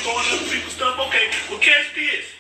throwing other people's stuff. Okay, well, catch this.